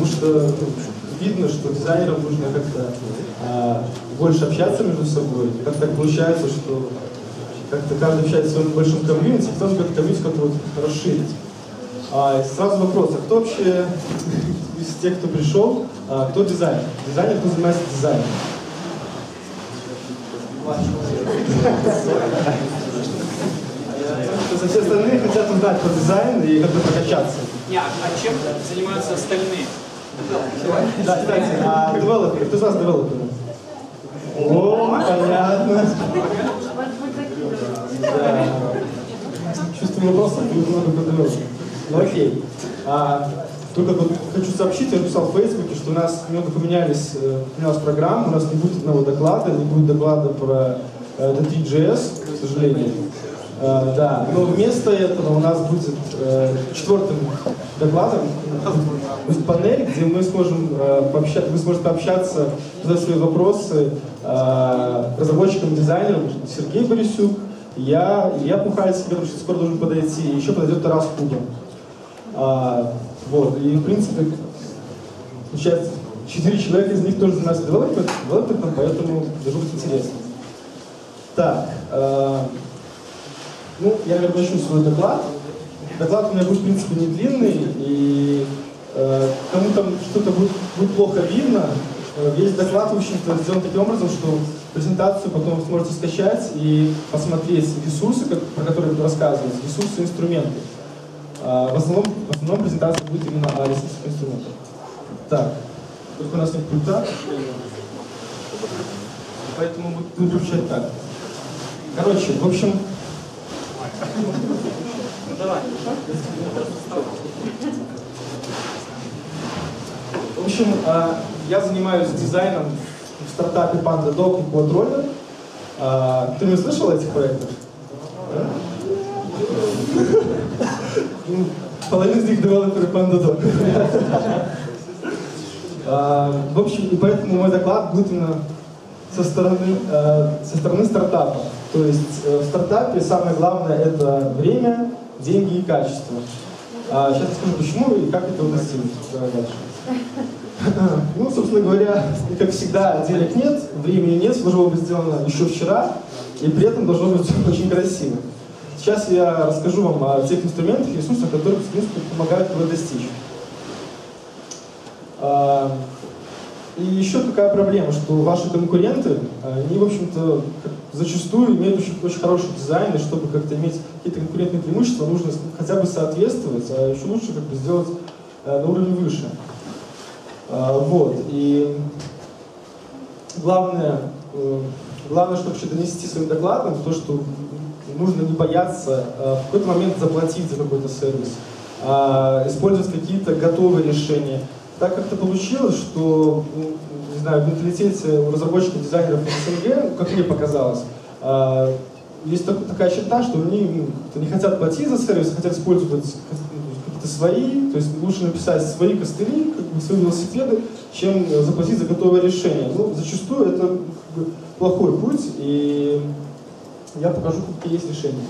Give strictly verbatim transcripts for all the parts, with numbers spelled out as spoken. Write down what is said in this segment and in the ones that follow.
потому что видно, что дизайнерам нужно как-то а, больше общаться между собой. Как так получается, что как-то каждый общается в своем большом комьюнити, и тоже как-то комьюнити как-то вот расширить. А, сразу вопрос, а кто вообще из тех, кто пришел, а, кто дизайнер? Дизайнер, кто занимается дизайном? То все остальные хотят узнать про дизайн и как-то прокачаться. Не, а чем занимаются остальные? Да, кстати, а девелоперы, кто из вас девелоперы? О, понятно. Да. Чувствую вопросов, будет много про девелоперов. Ну окей. А, только вот хочу сообщить, я написал в Фейсбуке, что у нас немного поменялись, поменялась программа, у нас не будет одного доклада, не будет доклада про ди ти джей эс, к сожалению. Uh, да, но вместо этого у нас будет uh, четвертым докладом будет панель, где мы сможем uh, пообщаться, вы сможете пообщаться, задать свои вопросы uh, разработчикам, дизайнерам. Сергей Борисюк, я, Илья Пухальский, который скоро должен подойти, и еще подойдет Тарас Куба. Uh, вот, и в принципе, получается, четыре человека из них тоже занимаются девелопментом, поэтому должно быть интересно. Так. Uh, Ну, я начну свой доклад. Доклад у меня будет, в принципе, не длинный, и э, кому там что-то будет, будет плохо видно, э, весь доклад, в общем-то, сделан таким образом, что презентацию потом вы сможете скачать и посмотреть ресурсы, как, про которые буду рассказывать, ресурсы и инструменты. Э, в, основном, в основном презентация будет именно о ресурсах и инструментах. Так, только у нас нет пульта, поэтому буду включать так. Короче, в общем, В общем, я занимаюсь дизайном в стартапе PandaDoc и QuadRoller. Ты не слышал этих проектов? Половина из них девелоперы PandaDoc. В общем, и поэтому мой доклад будет именно со стороны, со стороны стартапа. То есть в стартапе самое главное — это время, деньги и качество. А сейчас я скажу, почему и как это достигнуть. Давай дальше. Ну, собственно говоря, как всегда, денег нет, времени нет, все должно быть сделано еще вчера, и при этом должно быть очень красиво. Сейчас я расскажу вам о тех инструментах и ресурсах, которые, в принципе, помогают этого достичь. И еще такая проблема, что ваши конкуренты, они, в общем-то, зачастую имеют очень, очень хороший дизайн, и чтобы как-то иметь какие-то конкурентные преимущества, нужно хотя бы соответствовать, а еще лучше как бы сделать на уровне выше. Вот. И главное, главное, чтобы вообще донести своим докладом, то, что нужно не бояться в какой-то момент заплатить за какой-то сервис, использовать какие-то готовые решения. Так как-то получилось, что, не знаю, в менталитете у разработчиков, дизайнеров СНГ, как мне показалось, есть такая черта, что они не хотят платить за сервис, хотят использовать какие-то свои, то есть лучше написать свои костыли, свои велосипеды, чем заплатить за готовое решение. Ну, зачастую это плохой путь, и я покажу, какие есть решения.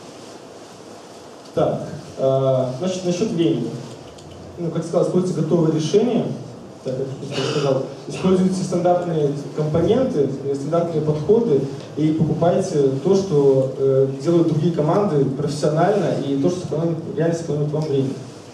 Так, значит, насчет времени. Ну, как сказал, используйте готовые решения, так как я сказал, используйте стандартные компоненты, стандартные подходы и покупайте то, что э, делают другие команды профессионально, и то, что сэкономит, реально сэкономит вам время.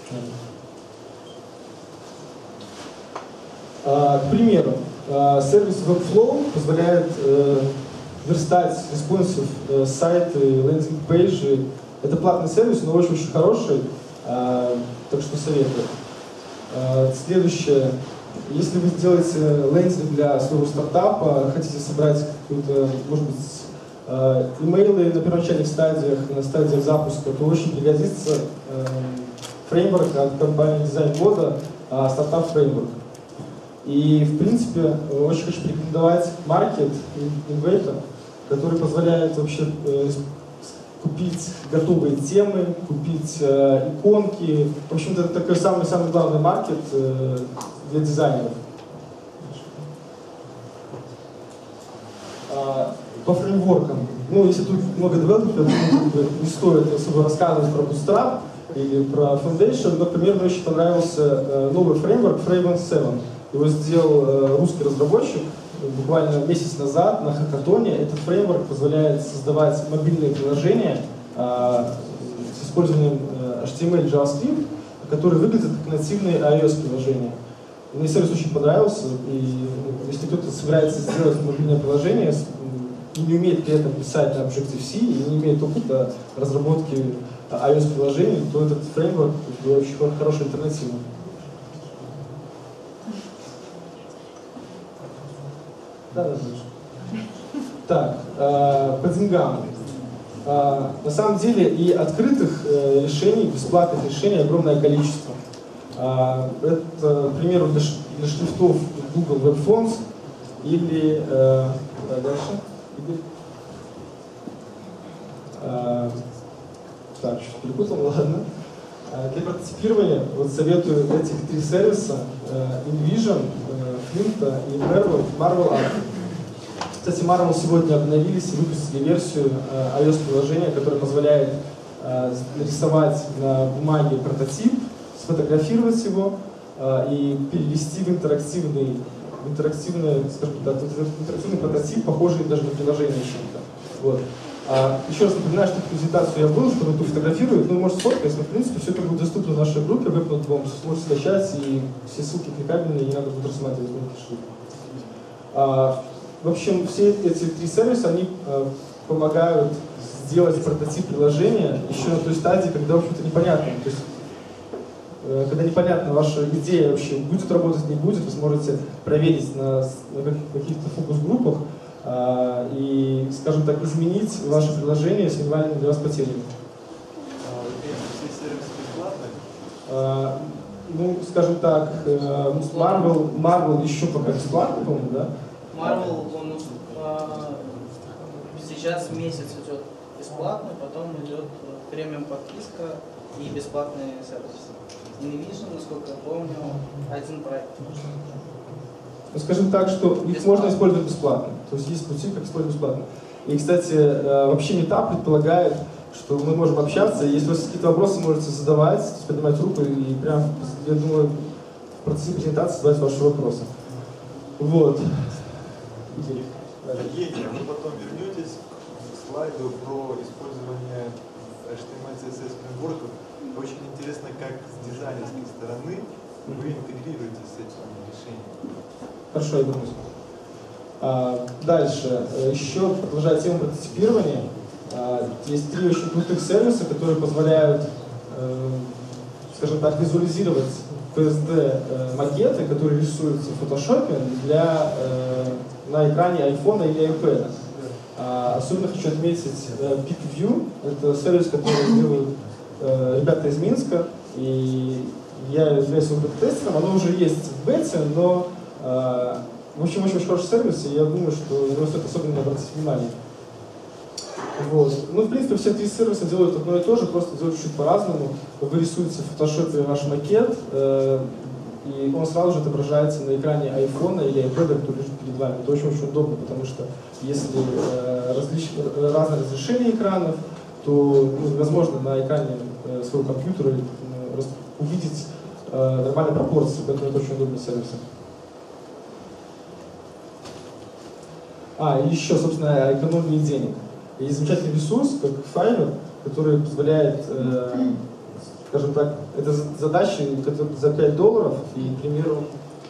А, к примеру, а, сервис Webflow позволяет э, верстать responsive э, сайты, лендинг-пейджи. Это платный сервис, но очень-очень хороший. Uh, так что советую. Uh, следующее. Если вы сделаете лендинг для своего стартапа, хотите собрать какую-то, может быть, uh, имейлы на первоначальных стадиях, на стадиях запуска, то очень пригодится uh, фреймворк от компании Design года, uh, стартап фреймворк. И, в принципе, очень хочу порекомендовать Market Innovator, который позволяет вообще uh, купить готовые темы, купить э, иконки. В общем-то, это такой самый-самый главный маркет э, для дизайнеров. А, по фреймворкам. Ну, если тут много девелоперов, не стоит особо рассказывать про Bootstrap. или про Foundation. Например, мне очень понравился новый фреймворк Framework семь. Его сделал русский разработчик буквально месяц назад на хакатоне. Этот фреймворк позволяет создавать мобильные приложения с использованием эйч ти эм эль, JavaScript, которые выглядят как нативные iOS-приложения. Мне сервис очень понравился, и если кто-то собирается сделать мобильное приложение и не умеет при этом писать на Objective-C, и не имеет опыта разработки iOS-приложений, то этот фреймворк очень хорошая альтернатива. Да, да, так, э, по деньгам. Э, на самом деле и открытых э, решений, бесплатных решений огромное количество. Э, это, к примеру, для, для шрифтов Google Web Fonts или э, дальше. Э, так, что-то перепутал, ладно. Э, для прототипирования вот советую этих три сервиса: э, InVision, Flint и Marvel, Marvel Art. Кстати, Marvel сегодня обновились и выпустили версию э, iOS-приложения, которая позволяет э, нарисовать на бумаге прототип, сфотографировать его э, и перевести в интерактивный, в интерактивный, скажем так, в интерактивный прототип, похожий даже на приложение чем-то. Вот. А, еще раз напоминаю, что эту презентацию я выложу, чтобы кто фотографирует, ну, может, сфоткать, но, в принципе, все это будет доступно в нашей группе, выпнут вам, сможете скачать, и все ссылки кликабельные, не надо будет рассматривать внутри шрифта. А, в общем, все эти три сервиса, они а, помогают сделать прототип приложения еще на той стадии, когда, в общем-то, непонятно. То есть, э, когда непонятно, ваша идея вообще будет работать, не будет, вы сможете проверить на, на каких-то фокус-группах, и, скажем так, изменить ваше приложение с минимальными для вас потерями. А все сервисы бесплатные? Ну, скажем так, Marvel, Marvel еще пока бесплатный, по-моему, да? Marvel, он а, сейчас месяц идет бесплатно, потом идет премиум подписка и бесплатные сервисы. InVision, насколько я помню, один проект. Ну, скажем так, что их бесплатно можно использовать бесплатно. То есть есть пути, как использовать бесплатно. И, кстати, вообще Meetup предполагает, что мы можем общаться, и если у вас какие-то вопросы, можете задавать, поднимать руку и прям, я думаю, в процессе презентации задавать ваши вопросы. Вот. Евгений, а вы потом вернетесь к слайду про использование эйч ти эм эль си эс эс фреймворков. Очень интересно, как с дизайнерской стороны вы интегрируете с этими решениями. Хорошо, я вернусь. А, дальше. Еще продолжая тему прототипирования. А, есть три очень крутых сервиса, которые позволяют, э, скажем так, визуализировать пи эс ди-макеты, которые рисуются в Photoshop для, э, на экране айфона или iPad. А, особенно хочу отметить э, PickView. Это сервис, который делают э, ребята из Минска. И я являюсь его бета-тестером. Оно уже есть в бете, но в общем, очень-очень хороший сервис, и я думаю, что на него стоит особенно обратить внимание. Вот. Ну, в принципе, все три сервиса делают одно и то же, просто делают чуть-чуть по-разному. Вы рисуете в Photoshop ваш макет, э, и он сразу же отображается на экране айфона или iPad, который лежит перед вами. Это очень-очень удобно, потому что если э, различ... разное разрешение экранов, то ну, невозможно на экране э, своего компьютера э, увидеть э, нормальные пропорции, поэтому это очень удобный сервис. А, и еще, собственно, экономии денег. Есть замечательный ресурс, как Fiverr, который позволяет, э, скажем так, это задачи за пять долларов, и, к примеру,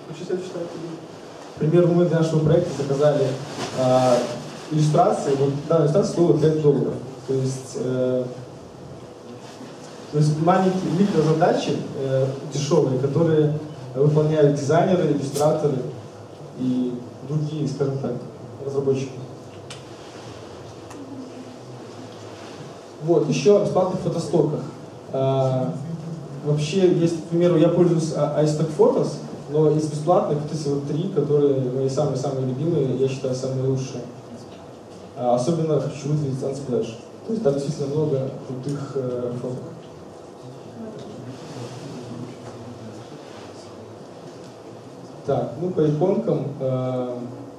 к примеру, мы для нашего проекта заказали э, иллюстрации, вот данная иллюстрация стоила пять долларов. То есть, э, то есть маленькие микрозадачи, э, дешевые, которые выполняют дизайнеры, иллюстраторы и другие, скажем так, разработчики. Вот, еще о бесплатных фотостоках. А, вообще, есть, к примеру, я пользуюсь iStock Photos, но из бесплатных вот эти вот три, которые мои самые-самые любимые, я считаю, самые лучшие. А, особенно хочу выделить Unsplash. То есть там действительно много крутых э, фоток. Так, ну по иконкам. Э,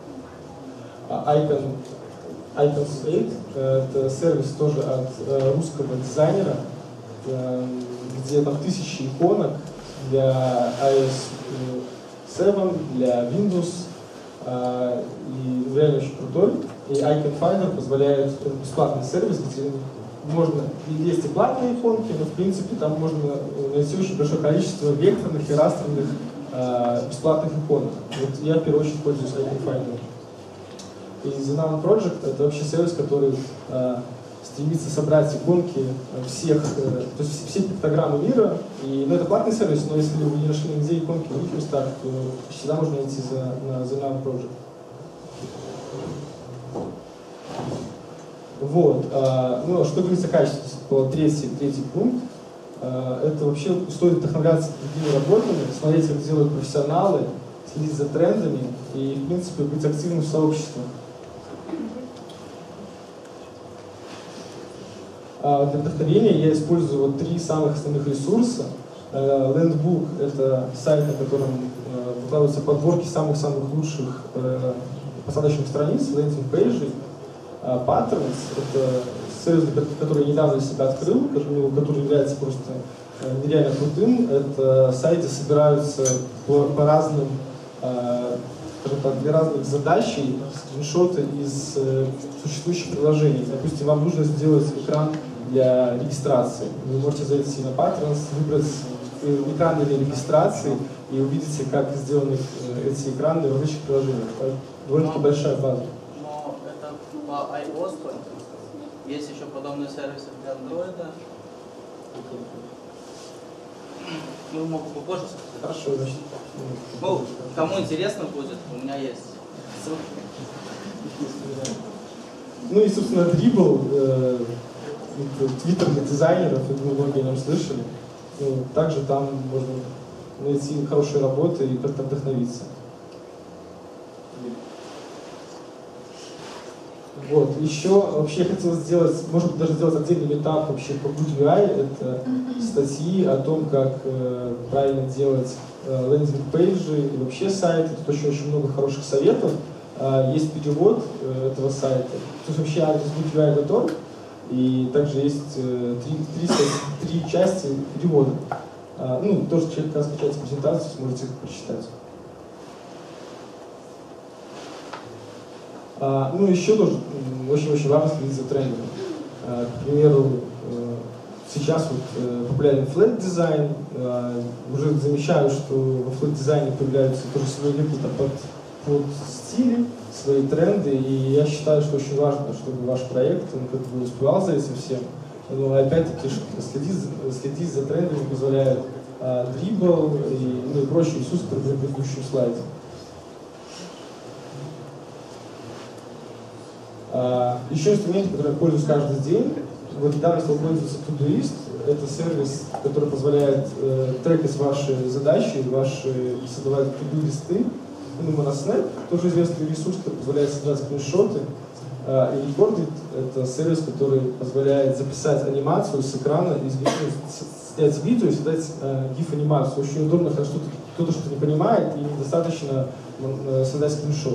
Icon, Icons восемь, это сервис тоже от э, русского дизайнера. Э, где там тысячи иконок для ай о эс семь, для Windows, и реально очень крутой. И Icon Finder позволяет бесплатный сервис, где можно, есть и платные иконки, но в принципе там можно найти очень большое количество векторных и растровых бесплатных иконок. Вот я в первую очередь пользуюсь Icon Finder. И The Noun Project — это вообще сервис, который э, стремится собрать иконки всех, э, то есть все пиктограммы мира. И, ну, это платный сервис, но если вы не нашли нигде иконки в других местах, то всегда можно найти за, на The Noun Project. Вот. Э, ну, что говорится о качестве, по третий, третий пункт. Э, это вообще стоит вдохновляться другими работами, смотреть, как делают профессионалы, следить за трендами и, в принципе, быть активным в сообществе. Для вдохновения я использую вот три самых основных ресурса. Landbook — это сайт, на котором выкладываются подборки самых-самых лучших посадочных страниц, лендинг-пейджей. Patterns — это сервис, который я недавно для себя открыл, который, который является просто нереально крутым. Это сайты собираются по, по разным, скажем так, для разных задач, скриншоты из существующих приложений. Допустим, вам нужно сделать экран для регистрации. Вы можете зайти на Patterns, выбрать экран для регистрации и увидите, как сделаны эти экраны в различных приложениях. Довольно-таки большая база. Но это по iOS только. Есть еще подобные сервисы для Android. Ну, могу попозже сказать. Хорошо, значит. Ну, кому интересно будет, у меня есть ссылки. Ну и, собственно, Dribble, э, твиттер для дизайнеров, я думаю, многие о нем слышали. Ну, также там можно найти хорошие работы и как-то вдохновиться. Вот, еще вообще я хотел сделать, может быть, даже сделать отдельный этап вообще по GoodUI. Это статьи о том, как э, правильно делать э, лендинг-пейджи и вообще сайты. Тут очень-очень много хороших советов. Э, есть перевод э, этого сайта. Тут вообще адрес GoodUI готов. И также есть э, три, три, три части перевода. Э, ну, тоже, когда скачаете презентацию, сможете их прочитать. А, ну, еще тоже очень-очень важно следить за трендами. А, к примеру, сейчас вот популярен флэт-дизайн. А, уже замечаю, что во флэт-дизайне появляются тоже свои какие-то под, под стили, свои тренды. И я считаю, что очень важно, чтобы ваш проект он как бы успевал за этим всем. Но опять-таки следить, следить за трендами позволяет а, Dribble и, ну, и прочие ресурсы, которые были в предыдущем слайде. Uh, еще инструмент, который я пользуюсь каждый день. Вот недавно стал пользоваться Todoist. Это сервис, который позволяет uh, трекать ваши задачи, ваши создавать to-do-листы. Ну, Monasnap, тоже известный ресурс, который позволяет создавать скриншоты. Uh, и Recorded — это сервис, который позволяет записать анимацию с экрана, снять видео и создать uh, гиф-анимацию. Очень удобно, когда кто-то что-то не понимает, и недостаточно uh, создать скриншот.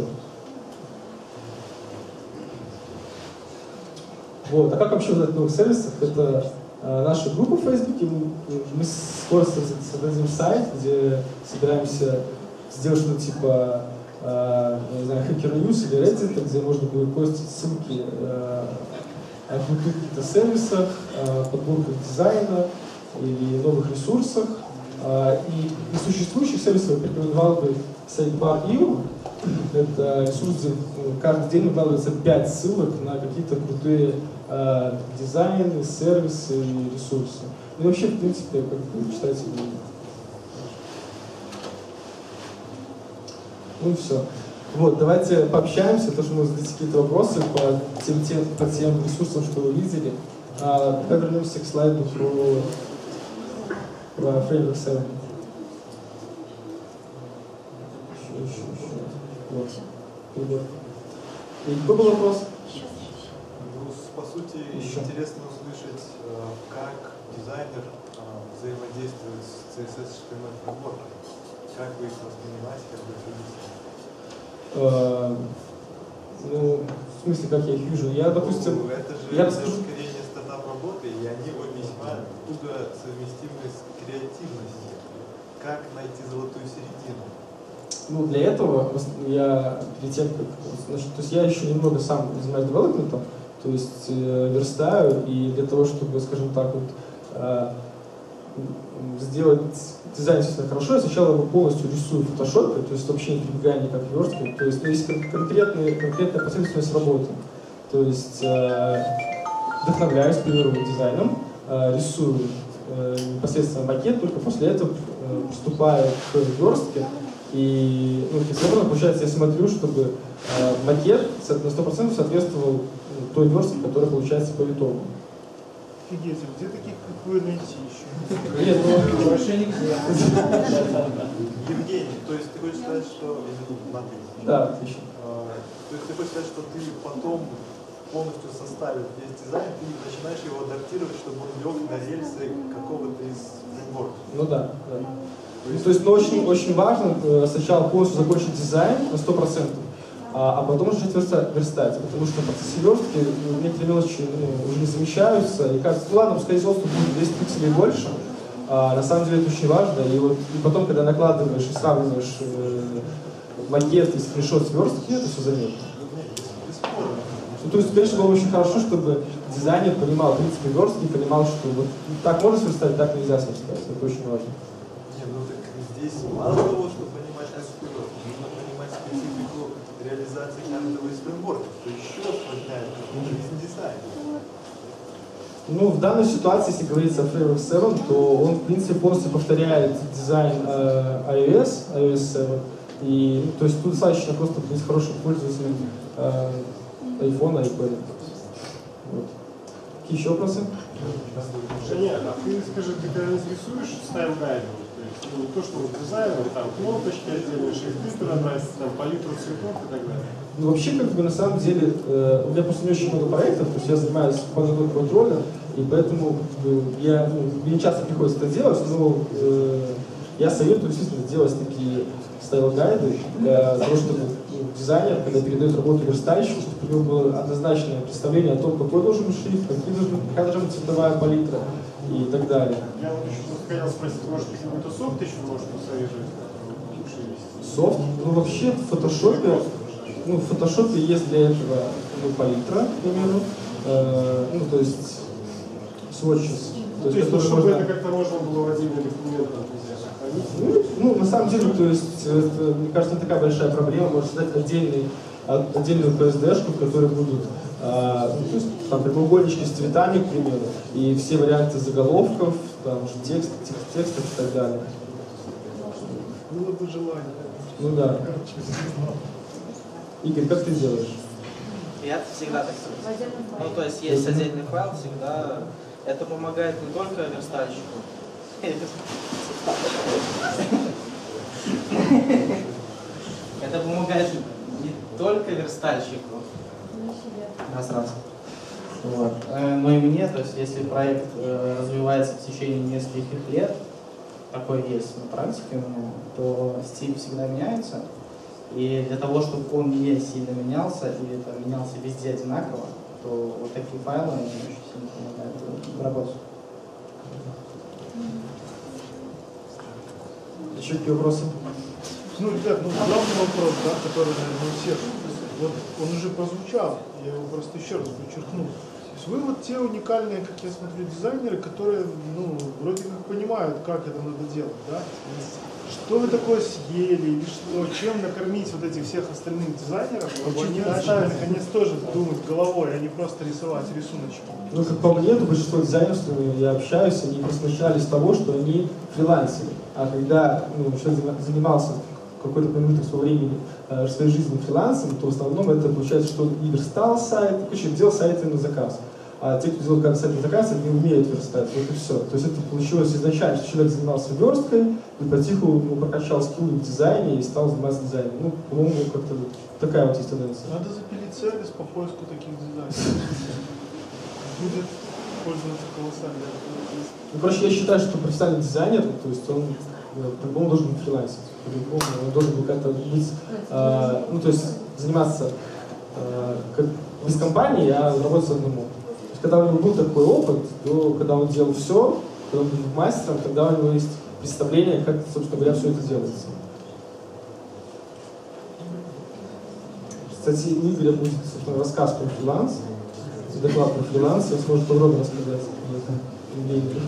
Вот. А как вообще узнать о новых сервисах? Это э, наша группа в Фейсбуке. Мы, мы скоро создадим сайт, где собираемся сделать что-то типа э, не знаю, Hacker News или Reddit, где можно будет постить ссылки э, о крутых каких-то сервисах, э, подборках дизайна или новых ресурсах. Э, и из существующих сервисов я порекомендовал бы Sidebar точка io. Это ресурс, где каждый день выкладывается пять ссылок на какие-то крутые э, дизайны, сервисы и ресурсы. И вообще, в принципе, как бы читайте книги. Ну и все. Вот, давайте пообщаемся, тоже мы зададите какие-то вопросы по тем, тем, по тем ресурсам, что вы видели. А, пока вернемся к слайду про, про Framework семь. Еще, еще, еще. Вот. И какой был вопрос? Ну, по сути, Еще. интересно услышать, как дизайнер взаимодействует с си эс эс эйч ти эм эль фреймворком. Как вы их воспринимаете, как вы их видите? Ну, в смысле, как я их вижу? Я, допустим, ну, это же я ускорение стартап работы, и они весьма туго совместимы с креативности. Как найти золотую середину? Ну, для этого я, перед тем, как, значит, то есть я еще немного сам занимаюсь девелопментом, то есть э, верстаю, и для того, чтобы, скажем так, вот, э, сделать дизайн действительно хорошо, я сначала его полностью рисую в фотошопе, то есть вообще не прибегая никак к верстке, то есть, то есть конкретная, конкретная последовательность работы, то есть э, вдохновляюсь, к примеру, дизайном, э, рисую э, непосредственно макет, только после этого э, приступаю к верстке. И ну, фиксированно, получается, я смотрю, чтобы э, макет на сто процентов соответствовал ну, той верстке, которая получается по итогу. Офигеть, а где таких, как вы, найти еще? Нет, ну, Больше нигде. Евгений, то есть ты хочешь сказать, что... Матвей. Да, отлично. А, то есть ты хочешь сказать, что ты потом, полностью составив весь дизайн, ты начинаешь его адаптировать, чтобы он лег на рельсы какого-то из фреймворков? Ну да, да. Ну, то есть, ну, очень, очень важно э, сначала полностью закончить дизайн на сто процентов, а, а потом уже начать верстать, потому что в процессе верстки ну, некоторые мелочи ну, уже не замечаются, и кажется, ну ладно, пускай доступ будет десять пикселей больше, а на самом деле это очень важно, и, вот, и потом, когда накладываешь и сравниваешь э, макет и скриншот с верстки, это все заметно. Ну, то есть, конечно, было очень хорошо, чтобы дизайнер понимал принципы верстки, понимал, что вот так можно сверстать, так нельзя сверстать, это очень важно. Здесь мало того, что понимать архитектуру, нужно понимать специфику реализации каждого из фреймворков, что еще осложняет жизнь дизайна. Ну, в данной ситуации, если говорить о Framework семь, то он, в принципе, полностью повторяет дизайн э, iOS, iOS семь. И, ну, то есть тут достаточно просто быть хорошим пользователем э, iPhone, iPad. Вот. Какие еще вопросы? Женя, а ты скажи, ты когда рисуешь стайл-гайды? Ну, то, что вот дизайнер, там кнопочки отдельные, шрифты переносятся, там палитру цветов и так далее. Ну, вообще, как бы, на самом деле, э, у меня просто не очень много проектов, то есть я занимаюсь подготовкой контроля, и поэтому э, я, ну, мне не часто приходится это делать, но э, я советую действительно делать такие стайл-гайды для того, чтобы ну, дизайнер, когда передает работу верстальщику, чтобы у него было однозначное представление о том, какой должен быть шрифт, какие должны, какая должна быть цветовая палитра и так далее. Я вот еще хотел спросить, может, какой-то софт еще может посоветовать, как лучше вести? Софт? Ну, вообще в фотошопе, ну, в фотошопе есть для этого ну, палитра, к примеру, э, ну, то есть swatches. То есть, ну, чтобы можно... это как-то можно было в отдельный документ ну, ну, на самом деле, то есть, это, мне кажется, не такая большая проблема, можно создать отдельный, отдельную пи эс ди-шку, в которой будут а, ну, то есть, там, прямоугольнички с цветами, к примеру, и все варианты заголовков, там уже текст, текст, текстов и так далее. Было бы желание. Ну да. Игорь, как ты делаешь? Я всегда так делаю. Ну, то есть есть отдельный файл, всегда это помогает не только верстальщику. Это помогает не только верстальщику. Раз, раз. Вот. Но и мне, то есть если проект развивается в течение нескольких лет, такое есть на практике, то стиль всегда меняется. И для того, чтобы он не сильно менялся, или это менялся везде одинаково, то вот такие файлы они очень сильно помогают в работе. Еще какие вопросы? Ну, ребят, ну главный вопрос, да, который, наверное, у всех, вот он уже прозвучал, я его просто еще раз подчеркну. То есть вы вот те уникальные, как я смотрю, дизайнеры, которые, ну, вроде как понимают, как это надо делать, да? Что вы такое съели, или что, чем накормить вот этих всех остальных дизайнеров, чтобы они начали наконец тоже думать головой, а не просто рисовать рисуночки? Ну, как по мне, то большинство дизайнеров, с которыми я общаюсь, они просто начинали с того, что они фрилансеры. А когда ну, человек занимался какой-то промежуток своего времени э, своей жизни фрилансом, то в основном это получается, что он и верстал сайт, короче, делал сайты на заказ. А те, кто делал сайты на заказ, они умеют верстать, вот и все. То есть это получилось изначально, что человек занимался версткой, и потиху ну, прокачал скиллы в дизайне и стал заниматься дизайном. Ну, по-моему, как-то вот такая вот есть тенденция. Надо запилить сервис по поиску таких дизайнеров. Будет пользоваться колоссально. Ну, короче, я считаю, что профессиональный дизайнер, то есть он по-любому должен быть фрилансить, по-любому он должен был как-то быть, э, ну, то есть заниматься э, как, без компании, а работать одному. То есть, когда у него был такой опыт, то когда он делал все, когда он будет мастером, тогда у него есть представление, как, собственно говоря, все это делается. Кстати, у Игоря будет, собственно, рассказ про фриланс, доклад про фриланс, он сможет подробно рассказать об этом явлении.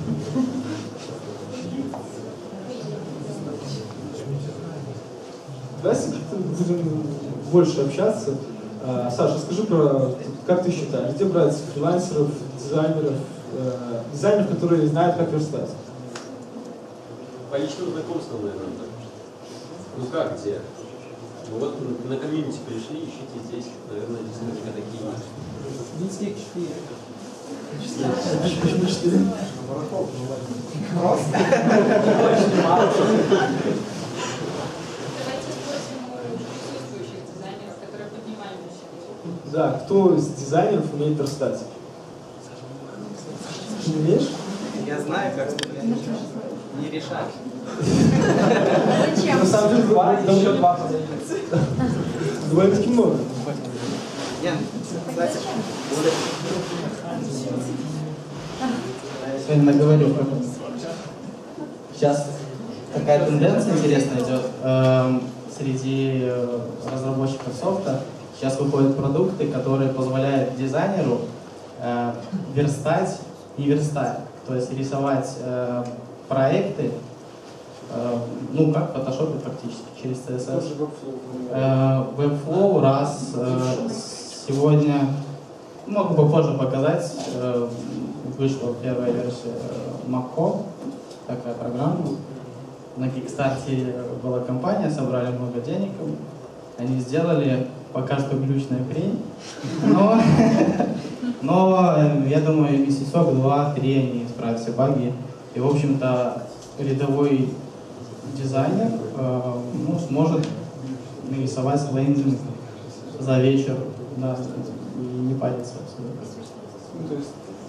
Давайте будем больше общаться. А, Саша, скажи про, как ты считаешь, где брать фрилансеров, дизайнеров, э, дизайнеров, которые знают, как верстать? По личному знакомству, наверное, так. Ну как где? Ну вот на комьюнити пришли, ищите здесь, наверное, действительно такие есть. Листик четыре. Почему четыре? Просто. Да, кто из дизайнеров умеет верстать? Ты не умеешь? Я знаю, как не решать. На самом деле, Два, довольно- еще два подойдут. довольно-таки много. Ян, кстати, я сегодня наговорю. Сейчас такая тенденция интересная идет эм, среди э, разработчиков софта. Сейчас выходят продукты, которые позволяют дизайнеру э, верстать, не верстать, то есть рисовать э, проекты, э, ну как в Photoshop фактически, через си эс эс. Э, Webflow раз э, сегодня, могу попозже показать, э, вышла первая версия э, Mac, такая программа. На Kickstarter была компания, собрали много денег, они сделали пока что глючная хрень, но, но я думаю, месяцок, два, три они исправят все баги. И, в общем-то, рядовой дизайнер э, ну, сможет нарисовать лендинг за вечер, да, и не париться абсолютно. Ну, то есть